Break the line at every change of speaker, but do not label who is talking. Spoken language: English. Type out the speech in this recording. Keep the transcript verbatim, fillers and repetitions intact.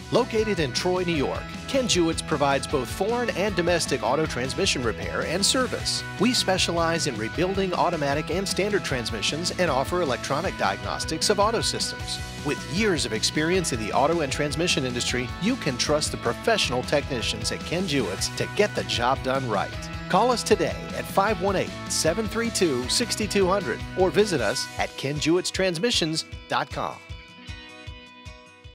Located in Troy, New York, Ken Jewett provides both foreign and domestic auto transmission repair and service. We specialize in rebuilding automatic and standard transmissions and offer electronic diagnostics of auto systems. With years of experience in the auto and transmission industry, you can trust the professional technicians at Ken Jewett to get the job done right. Call us today at five one eight, seven three two, six two zero zero or visit us at ken jewett transmissions dot com.